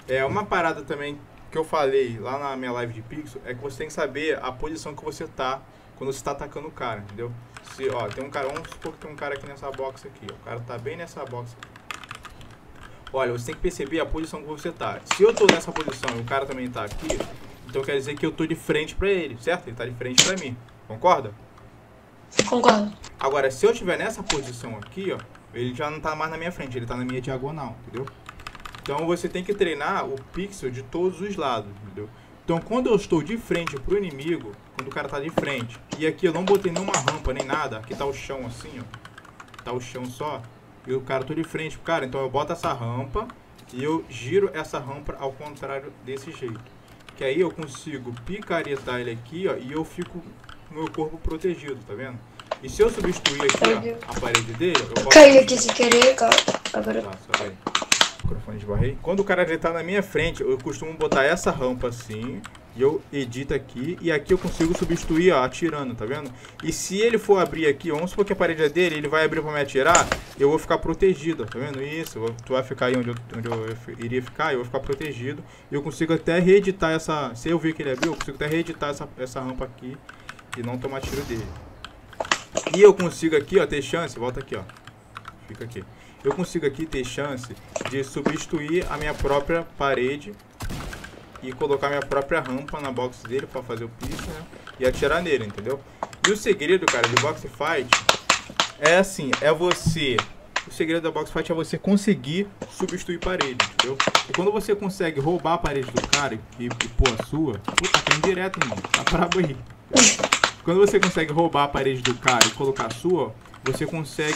É uma parada também que eu falei lá na minha live de Pixel, é que você tem que saber a posição que você tá quando você tá atacando o cara, entendeu? Se, ó, tem um cara, vamos supor que tem um cara aqui nessa box aqui, ó, o cara tá bem nessa box aqui. Olha, você tem que perceber a posição que você tá. Se eu tô nessa posição e o cara também tá aqui, então quer dizer que eu tô de frente pra ele, certo? Ele tá de frente pra mim, concorda? Concordo. Agora, se eu estiver nessa posição aqui, ó, ele já não tá mais na minha frente, ele tá na minha diagonal, entendeu? Então você tem que treinar o pixel de todos os lados, entendeu? Então quando eu estou de frente pro inimigo, quando o cara tá de frente, e aqui eu não botei nenhuma rampa nem nada, aqui tá o chão assim, ó, tá o chão só, e o cara tô de frente pro cara, então eu boto essa rampa e eu giro essa rampa ao contrário desse jeito. Que aí eu consigo picaretar ele aqui, ó, e eu fico com o meu corpo protegido, tá vendo? E se eu substituir aqui, ó, a parede dele, eu posso... Caiu aqui sem querer, cara. Agora... Tá, só aí. Microfone esbarrei. Quando o cara tá na minha frente, eu costumo botar essa rampa assim, e eu edito aqui, e aqui eu consigo substituir, ó, atirando, tá vendo? E se ele for abrir aqui, vamos supor que a parede é dele, ele vai abrir pra me atirar, eu vou ficar protegido, tá vendo? Isso, tu vai ficar aí onde eu iria ficar, eu vou ficar protegido, e eu consigo até reeditar essa, se eu ver que ele abriu, eu consigo até reeditar essa rampa aqui, e não tomar tiro dele. E eu consigo aqui, ó, ter chance, volta aqui, ó, fica aqui. Eu consigo aqui ter chance de substituir a minha própria parede e colocar minha própria rampa na box dele para fazer o piso, né? E atirar nele, entendeu? E o segredo, cara, do box fight é assim, é você... O segredo da box fight é você conseguir substituir parede, entendeu? E quando você consegue roubar a parede do cara e pôr a sua... Puta, tá indo direto, irmão. Tá brabo aí. Quando você consegue roubar a parede do cara e colocar a sua... Você consegue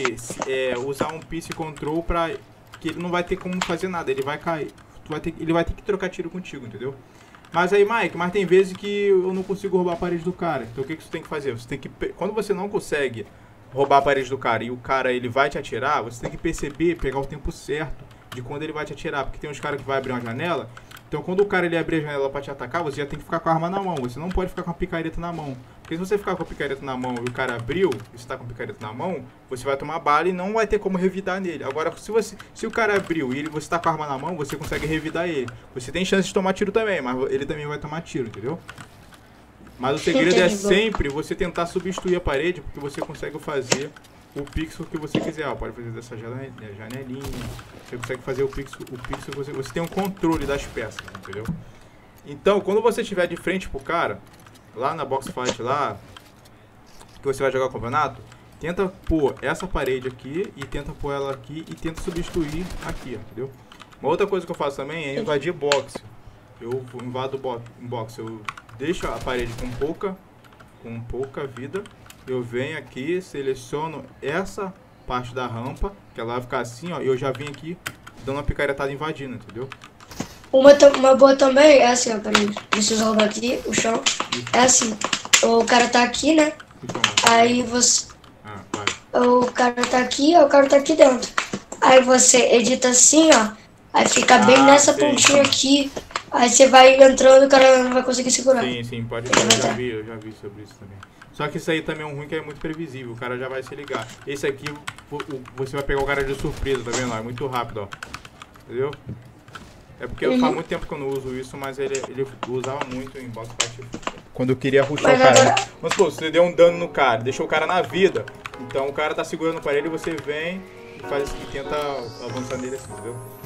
usar um Peace Control pra que ele não vai ter como fazer nada, ele vai cair. Ele vai ter que trocar tiro contigo, entendeu? Mas aí, Mike, mas tem vezes que eu não consigo roubar a parede do cara. Então o que você tem que fazer? Você tem que, quando você não consegue roubar a parede do cara e o cara ele vai te atirar, você tem que perceber, pegar o tempo certo de quando ele vai te atirar. Porque tem uns caras que vai abrir uma janela. Então quando o cara ele abrir a janela pra te atacar, você já tem que ficar com a arma na mão. Você não pode ficar com a picareta na mão. Porque se você ficar com a picareta na mão e o cara abriu, e você tá com a picareta na mão, você vai tomar bala e não vai ter como revidar nele. Agora, se o cara abriu e você tá com a arma na mão, você consegue revidar ele. Você tem chance de tomar tiro também, mas ele também vai tomar tiro, entendeu? Mas o segredo é sempre você tentar substituir a parede, porque você consegue fazer o pixel que você quiser. Ó, pode fazer dessa janelinha. Você consegue fazer o pixel que você tem um controle das peças, entendeu? Então, quando você estiver de frente pro cara, lá na box fight lá, que você vai jogar o campeonato, tenta pôr essa parede aqui e tenta pôr ela aqui e tenta substituir aqui, ó, entendeu? Uma outra coisa que eu faço também é invadir boxe. Eu invado boxe, eu deixo a parede com pouca vida. Eu venho aqui, seleciono essa parte da rampa, que ela vai ficar assim, ó, e eu já vim aqui dando uma picaretada invadindo, entendeu? Uma boa também é assim, ó, peraí, deixa eu roubar aqui o chão. É assim, o cara tá aqui, né? Aí você... O cara tá aqui, ó, o cara tá aqui dentro. Aí você edita assim, ó, aí fica bem nessa pontinha aqui. Aí você vai entrando e o cara não vai conseguir segurar. Sim, pode ser, eu já vi sobre isso também. Só que isso aí também é um ruim que é muito previsível, o cara já vai se ligar. Esse aqui, você vai pegar o cara de surpresa, tá vendo? É muito rápido, ó. Entendeu? É porque faz muito tempo que eu não uso isso, mas ele usava muito em box fight. Quando eu queria rushar o cara. Agora... Vamos supor, você deu um dano no cara, deixou o cara na vida. Então o cara tá segurando o aparelho e você vem e faz assim, tenta avançar nele assim, entendeu?